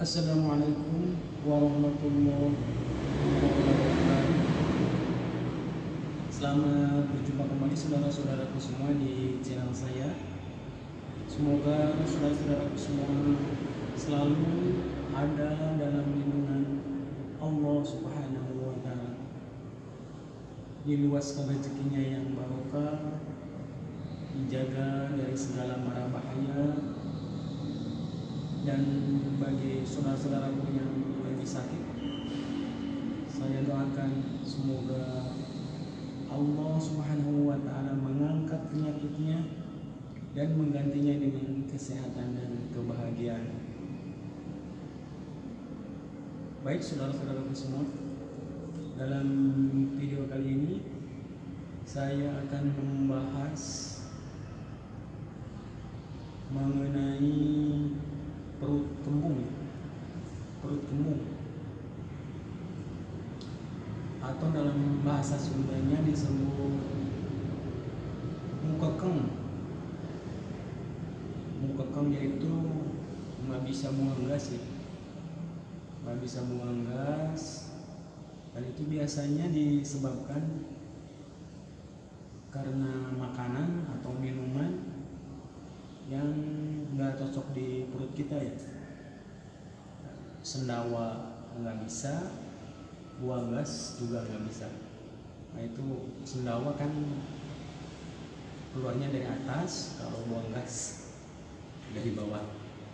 Assalamualaikum warahmatullahi wabarakatuh. Selamat berjumpa kembali saudara-saudaraku semua di channel saya. Semoga saudara-saudaraku semua selalu ada dalam lindungan Allah Subhanahu wa Ta'ala, diluaskan rezekinya yang barokah, dijaga dari segala mara bahaya. Dan bagi saudara-saudaraku yang lagi sakit, saya doakan semoga Allah Subhanahu wa Ta'ala mengangkat penyakitnya dan menggantinya dengan kesehatan dan kebahagiaan. Baik saudara-saudaraku semua, dalam video kali ini saya akan membahas mengenai perut kembung atau dalam bahasa Sundanya disebut mukekeng. Mukekeng yaitu nggak bisa buang gas dan itu biasanya disebabkan karena makanan atau minuman yang nggak cocok di perut kita ya. Sendawa nggak bisa, buang gas juga nggak bisa. Nah itu sendawa kan keluarnya dari atas, kalau buang gas dari bawah.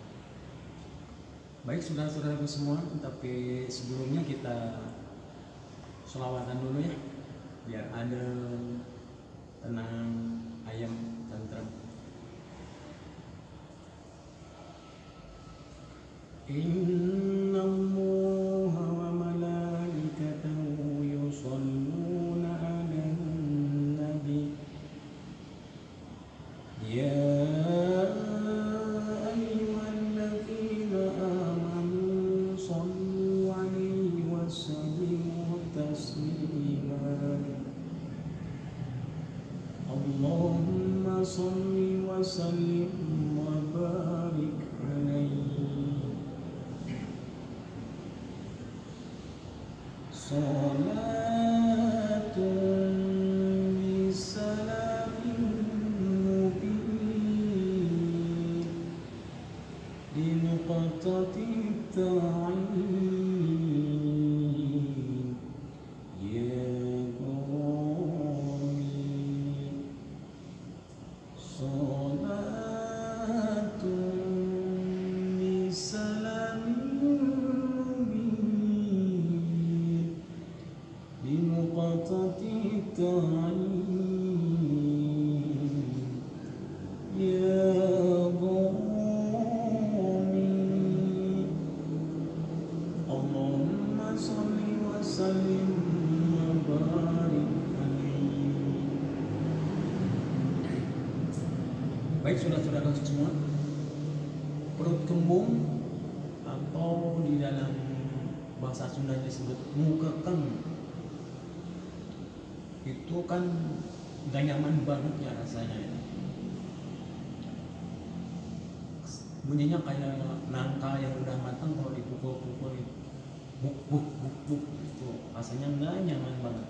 Baik saudara-saudaraku semua, tapi sebelumnya kita sholawatan dulu ya, biar ada tenang, ayam, tentrem. Inna Allaha wa malaikatahu yusholluna 'alan nabi ya ayyuhalladzina amanu shollu 'alaihi wa sallimu taslima. Allahumma sholli wa sallim wa barik 'alaihi. Salatun bisalamin mubin di nuqtati ta'in ya qawmi. Salatun bisalamin bimuqatati ta'in ya qawmi. Allahumma sholli wa sallim wa barik alaihi. Baik saudara-saudara semua, perut kembung atau di dalam bahasa Sunda disebut mukekeng itu kan gak nyaman banget ya rasanya ya. Bunyinya kayak nangka yang udah matang kalau dipukul-pukul buk buk buk buk itu rasanya gak nyaman banget.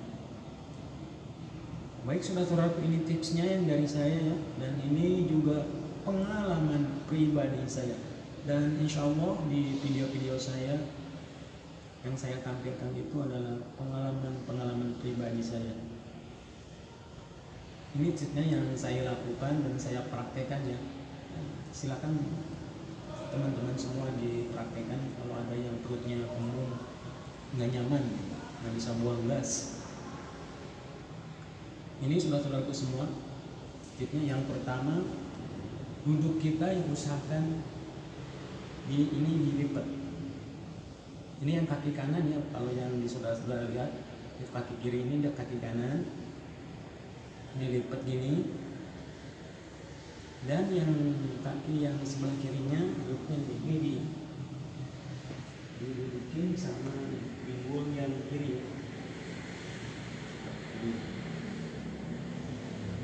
Baik saudara-saudaraku, ini tipsnya yang dari saya ya, dan ini juga pengalaman pribadi saya, dan insya Allah di video-video saya yang saya tampilkan itu adalah pengalaman pribadi saya. Ini tipsnya yang saya lakukan dan saya praktekkan ya. Silakan teman-teman semua dipraktekkan kalau ada yang perutnya kembung, nggak nyaman, nggak bisa buang gas. Ini saudara-saudaraku semua, tipsnya yang pertama, duduk kita yang usahakan ini dilipat. Ini yang kaki kanan ya, kalau yang di saudara-saudara lihat, kaki kiri ini dia kaki kanan, dilipat gini, dan yang kaki yang sebelah kirinya duduknya begini, didudukin sama pinggul yang kiri.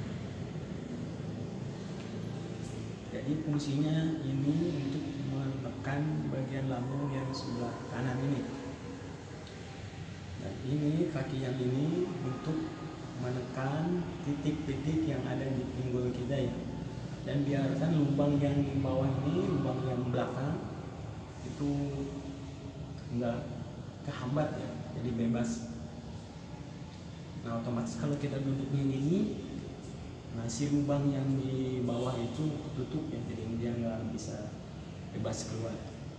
Jadi fungsinya ini untuk mengangkat menekan bagian lambung yang sebelah kanan ini. Dan ini kaki yang ini untuk menekan titik-titik yang ada di pinggul kita ya. Dan biarkan lubang yang di bawah ini, lubang yang belakang itu enggak kehambat ya, jadi bebas. Nah otomatis kalau kita duduknya gini, nah si lubang yang di bawah itu tutup ya, jadi dia nggak bisa bebas keluar.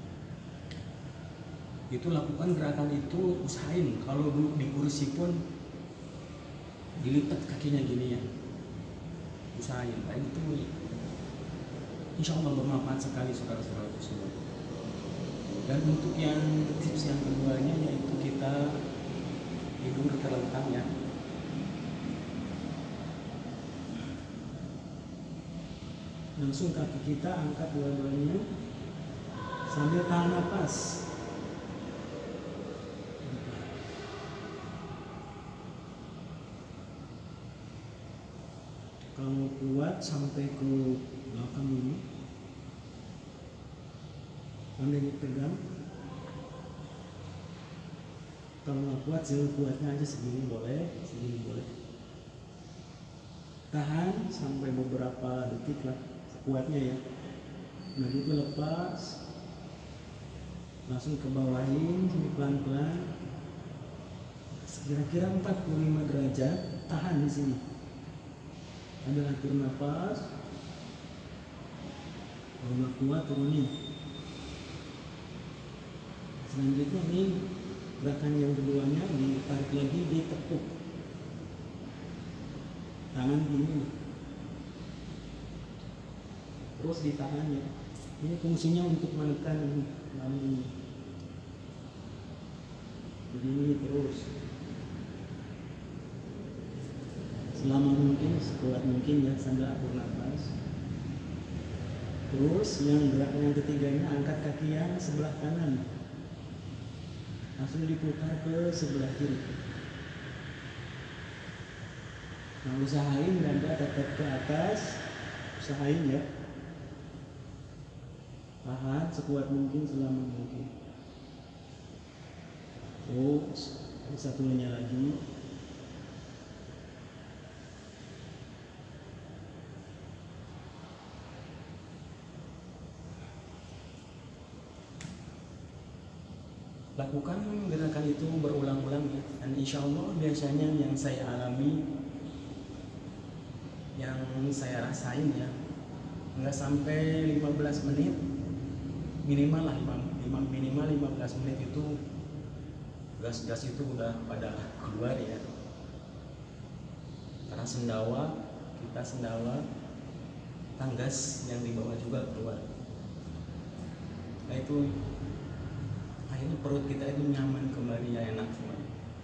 Itu lakukan gerakan itu, usahain kalau duduk di kursi pun dilipat kakinya gini ya, usahain. Nah itu insya Allah bermanfaat sekali saudara-saudara semua. Dan untuk yang tips yang keduanya yaitu kita tidur terlentang ya. Langsung kaki kita angkat dua-duanya sambil tahan napas. Kalau kuat sampai ke belakang ini, sambil dipegang. Kalau nggak kuat, kuatnya aja segini boleh, segini boleh. Tahan sampai beberapa detik lah, kuatnya ya. Nah itu lepas, langsung ke bawahin sini pelan-pelan. Kira-kira 45 derajat, tahan di sini. Ambil atur nafas. Kalau nggak kuat turunin. Selanjutnya ini gerakan yang keduanya, ditarik lagi, ditekuk tangan gini, terus ditahan ya. Ini fungsinya untuk menekan lambung. Begini terus selama mungkin, sekuat mungkin ya, sambil atur nafas. Terus yang gerakan yang ketiganya, angkat kaki yang sebelah kanan, langsung diputar ke sebelah kiri. Nah usahain dada tetap ke atas, usahain ya. Tahan sekuat mungkin selama mungkin. Terus satunya lagi. Lakukan gerakan itu berulang-ulang ya. Dan insya Allah biasanya yang saya alami, yang saya rasain ya, nggak sampai 15 menit minimal lah, minimal 15 menit itu gas-gas itu udah pada keluar ya. Karena kita sendawa, tanggas yang di bawah juga keluar. Nah itu akhirnya perut kita itu nyaman kembali ya, enak semua.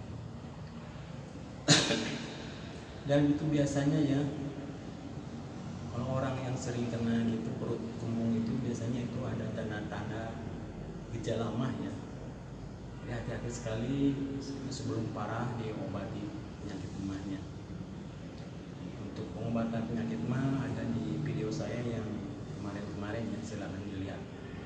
Dan itu biasanya ya, kalau orang yang sering kena gitu perut kembung itu biasanya itu ada tanda-tanda gejala mah ya. Jadi hati-hati sekali sebelum parah diobati penyakit emahnya. Untuk pengobatan penyakit mah ada di video saya yang kemarin-kemarin ya, silakan dilihat.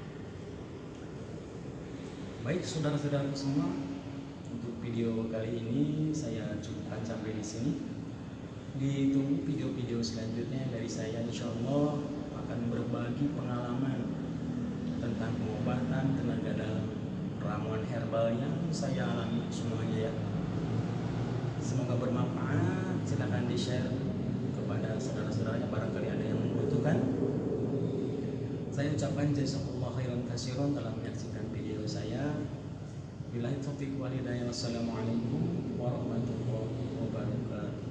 Baik saudara-saudaraku semua, untuk video kali ini saya cukupkan sampai di sini. Ditunggu video-video selanjutnya dari saya, insya Allah akan berbagi pengalaman tentang pengobatan tenaga dalam, ramuan herbal yang saya alami semuanya ya. Semoga bermanfaat. Silahkan di-share kepada saudara-saudaranya, barangkali ada yang membutuhkan. Saya ucapkan jazakallahu khairan katsiran telah menyaksikan video saya. Billahi taufiq wal hidayah. Wassalamualaikum warahmatullahi wabarakatuh.